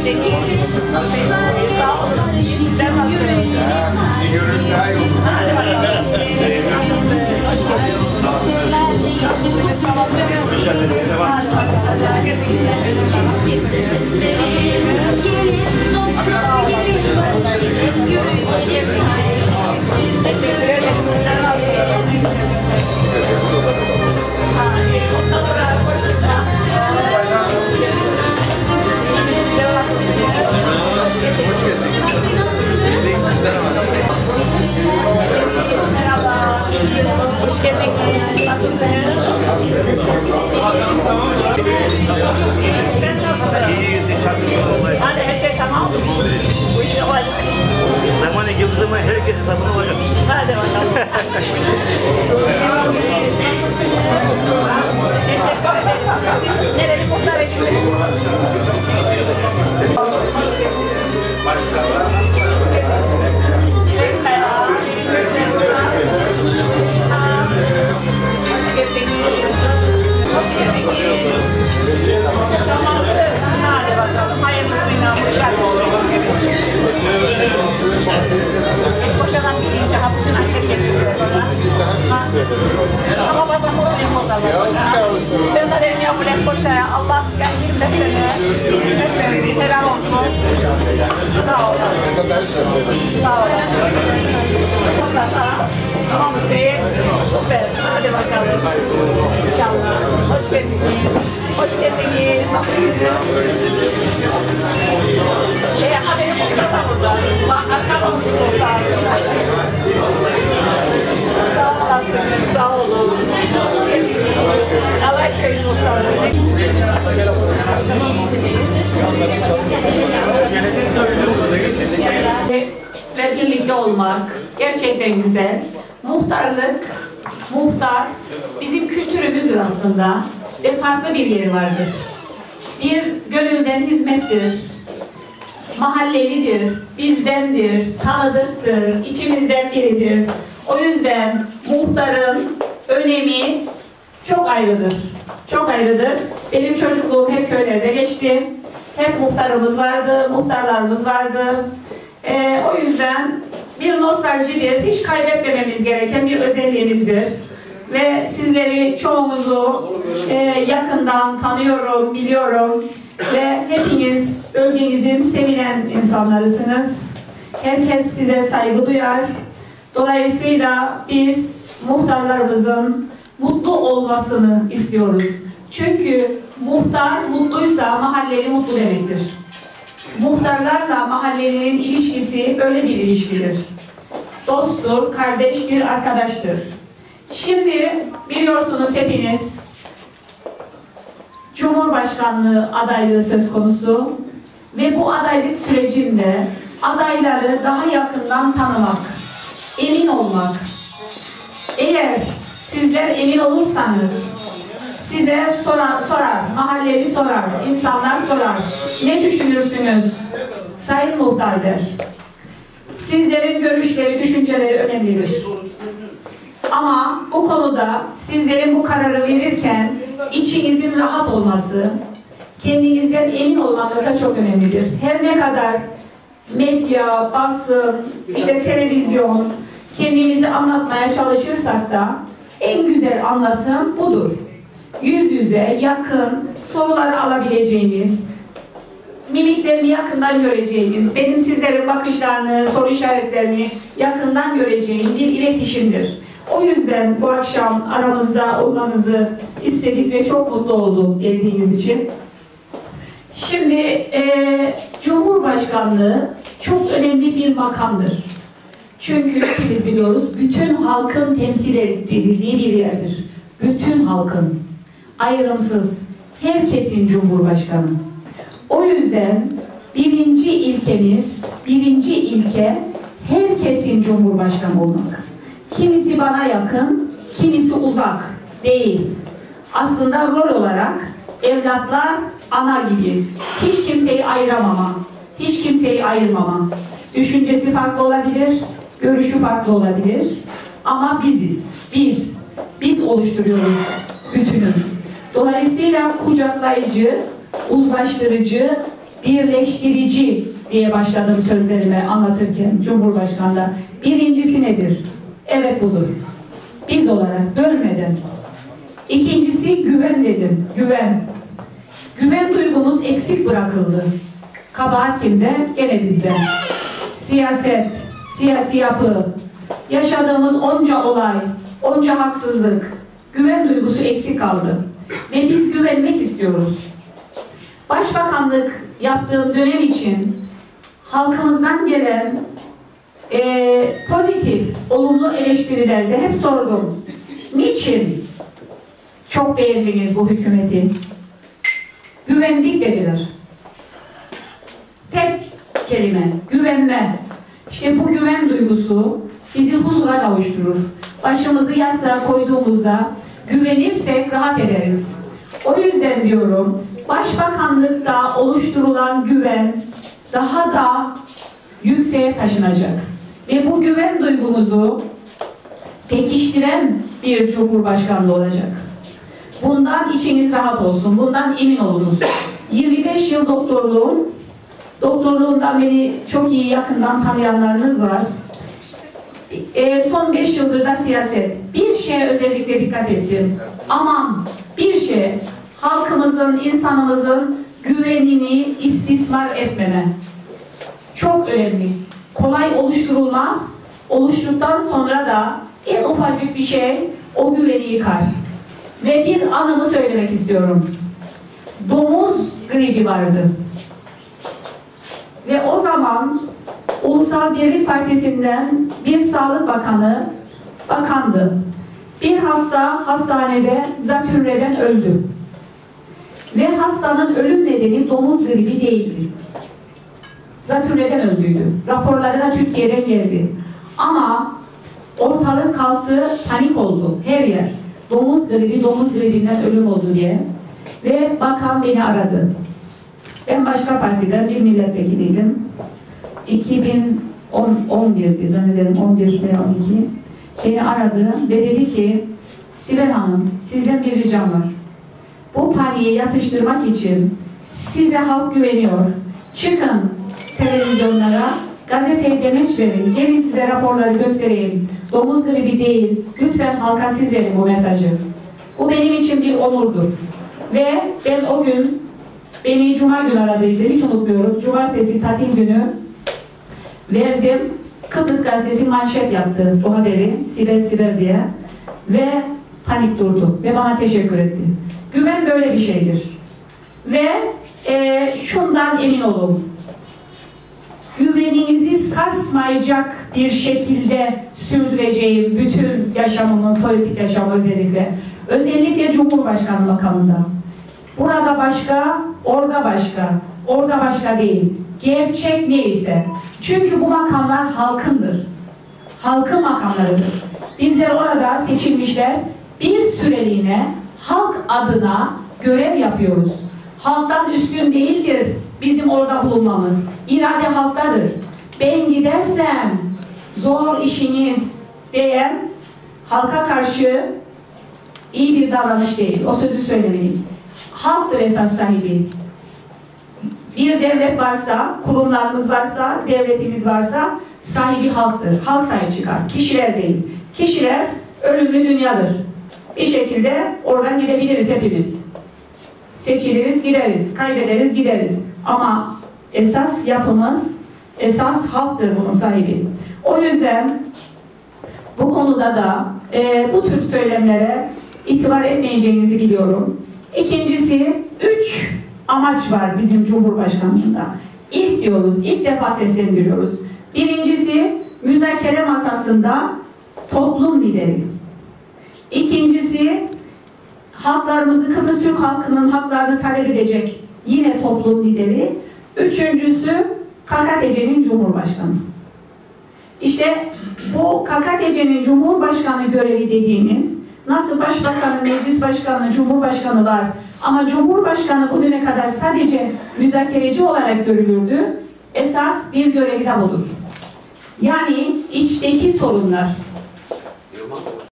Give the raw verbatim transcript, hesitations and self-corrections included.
Hoş geldiniz. Hadi her şey tamam. Bu işe var. Zamanı geldiği zaman herkesin sabırlı olacak. Hadi bakalım. Teşekkür ederim. Siz nereli muhtar edin? Ama bazen problem oldu. Ben de derim ya bu lef boşa. Allah yani yirmi beş sene hep helal olsun. Sağ olun. Sağ olun. Tamam mı? Süper. Hadi bakalım. İnşallah. Hoş geldiniz. Hoş geldiniz. Şey, haberim olsa da burada. Arkamda olsa. Sağ olun. Allah köyün ve birlikte olmak gerçekten güzel. Muhtarlık, muhtar bizim kültürümüzdür aslında ve farklı bir yeri vardır. Bir gönülden hizmettir, mahallelidir, bizdendir, tanıdıktır, içimizden biridir. O yüzden muhtarın önemi çok ayrıdır. Çok ayrıdır. Benim çocukluğum hep köylerde geçti. Hep muhtarımız vardı, muhtarlarımız vardı. Ee, o yüzden bir nostaljidir. Hiç kaybetmememiz gereken bir özelliğimizdir. Ve sizleri çoğunuzu e, yakından tanıyorum, biliyorum. Ve hepiniz bölgenizin sevilen insanlarısınız. Herkes size saygı duyar. Dolayısıyla biz muhtarlarımızın mutlu olmasını istiyoruz. Çünkü muhtar mutluysa mahalleli mutlu demektir. Muhtarlarla mahallenin ilişkisi böyle bir ilişkidir. Dosttur, kardeştir, arkadaştır. Şimdi biliyorsunuz hepiniz Cumhurbaşkanlığı adaylığı söz konusu ve bu adaylık sürecinde adayları daha yakından tanımak, emin olmak. Eğer sizler emin olursanız size sorar, sorar, mahalleli sorar, insanlar sorar. Ne düşünürsünüz? Sayın Muhtar der. Sizlerin görüşleri, düşünceleri önemlidir. Ama bu konuda sizlerin bu kararı verirken içinizin rahat olması, kendinizden emin olmanız da çok önemlidir. Her ne kadar medya, basın, işte televizyon kendimizi anlatmaya çalışırsak da en güzel anlatım budur. Yüz yüze, yakın, soruları alabileceğimiz, mimiklerini yakından göreceğiniz, benim sizlerin bakışlarını, soru işaretlerini yakından göreceğim bir iletişimdir. O yüzden bu akşam aramızda olmanızı istedik ve çok mutlu oldum geldiğiniz için. Şimdi e, Cumhurbaşkanlığı çok önemli bir makamdır. Çünkü hepimiz biliyoruz, bütün halkın temsil edildiği bir yerdir. Bütün halkın, ayrımsız, herkesin Cumhurbaşkanı. O yüzden birinci ilkemiz, birinci ilke herkesin Cumhurbaşkanı olmak. Kimisi bana yakın, kimisi uzak değil. Aslında rol olarak evlatlar ana gibi. Hiç kimseyi ayıramama, hiç kimseyi ayırmama. Düşüncesi farklı olabilir, görüşü farklı olabilir. Ama biziz, biz, biz oluşturuyoruz bütünü. Dolayısıyla kucaklayıcı, uzlaştırıcı birleştirici diye başladım sözlerime anlatırken Cumhurbaşkanı'nda. Birincisi nedir? Evet budur. Biz olarak bölmeden. İkincisi güven dedim. Güven. Güven duygumuz eksik bırakıldı. Kabahat kimde? Gene bizde. Siyaset, siyasi yapı, yaşadığımız onca olay, onca haksızlık, güven duygusu eksik kaldı. Ve biz güvenmek istiyoruz. Başbakanlık yaptığım dönem için halkımızdan gelen e, pozitif, olumlu eleştirilerde hep sordum. Niçin çok beğendiniz bu hükümeti? Güvendik dediler. Tek kelime, güvenme. İşte bu güven duygusu bizi huzura kavuşturur. Başımızı yastığa koyduğumuzda güvenirsek rahat ederiz. O yüzden diyorum, Başbakanlıkta oluşturulan güven daha da yükseğe taşınacak. Ve bu güven duygumuzu pekiştiren bir Cumhurbaşkanlığı olacak. Bundan içiniz rahat olsun, bundan emin olunuz. yirmi beş yıl doktorluğum, doktorluğumdan beni çok iyi yakından tanıyanlarınız var. E, son beş yıldır da siyaset. Bir şeye özellikle dikkat ettim. Aman bir şey, halkımızın, insanımızın güvenini istismar etmeme. Çok önemli. Kolay oluşturulmaz. Oluştuktan sonra da en ufacık bir şey o güveni yıkar. Ve bir anımı söylemek istiyorum. Domuz gribi vardı. Ve o zaman Ulusal Birlik Partisi'nden bir sağlık bakanı bakandı. Bir hasta hastanede zatürreden öldü. Ve hastanın ölüm nedeni domuz gribi değildi. Zatürreden öldüydü. Raporları da Türkiye'den geldi. Ama ortalık kalktı, panik oldu her yer. Domuz gribi, domuz gribinden ölüm oldu diye. Ve bakan beni aradı. Ben başka partiden bir milletvekiliydim. iki bin on bir'di zannederim, on bir veya on iki. Beni aradı ve dedi ki, Sibel Hanım, sizden bir ricam var. Bu paniği yatıştırmak için size halk güveniyor. Çıkın televizyonlara, gazeteye demeç verin. Gelin size raporları göstereyim. Domuz gribi değil. Lütfen halka siz verin bu mesajı. Bu benim için bir onurdur. Ve ben o gün, beni Cuma günü aradıydı. Hiç unutmuyorum. Cumartesi tatil günü verdim. Kıbrıs gazetesi manşet yaptı o haberi. Sibel Sibel diye. Ve panik durdu. Ve bana teşekkür etti. Güven böyle bir şeydir. Ve e, şundan emin olun. Güveninizi sarsmayacak bir şekilde sürdüreceğim bütün yaşamımın, politik yaşamı özellikle. Özellikle Cumhurbaşkanı makamında. Burada başka, orada başka. Orada başka değil. Gerçek neyse. Çünkü bu makamlar halkındır. Halkın makamlarıdır. Bizler orada seçilmişler bir süreliğine halk adına görev yapıyoruz. Halktan üstün değildir bizim orada bulunmamız. İrade halktadır. Ben gidersem zor işiniz diyen halka karşı iyi bir davranış değil. O sözü söylemeyin. Halktır esas sahibi. Bir devlet varsa, kurumlarımız varsa, devletimiz varsa sahibi halktır. Halk sahip çıkar. Kişiler değil. Kişiler ölümlü dünyadır. Bir şekilde oradan gidebiliriz hepimiz. Seçiliriz, gideriz. Kaybederiz, gideriz. Ama esas yapımız, esas halktır bunun sahibi. O yüzden bu konuda da e, bu tür söylemlere itibar etmeyeceğinizi biliyorum. İkincisi, üç amaç var bizim Cumhurbaşkanlığında. İlk diyoruz, ilk defa seslendiriyoruz. Birincisi, müzakere masasında toplum lideri. İkincisi, haklarımızı, Kıbrıs Türk halkının haklarını talep edecek yine toplum lideri. Üçüncüsü, K K T C'nin Cumhurbaşkanı. İşte bu K K T C'nin Cumhurbaşkanı görevi dediğimiz, nasıl Başbakanı, Meclis Başkanı, Cumhurbaşkanı var ama Cumhurbaşkanı bugüne kadar sadece müzakereci olarak görülürdü. Esas bir görevi de budur. Yani içteki sorunlar,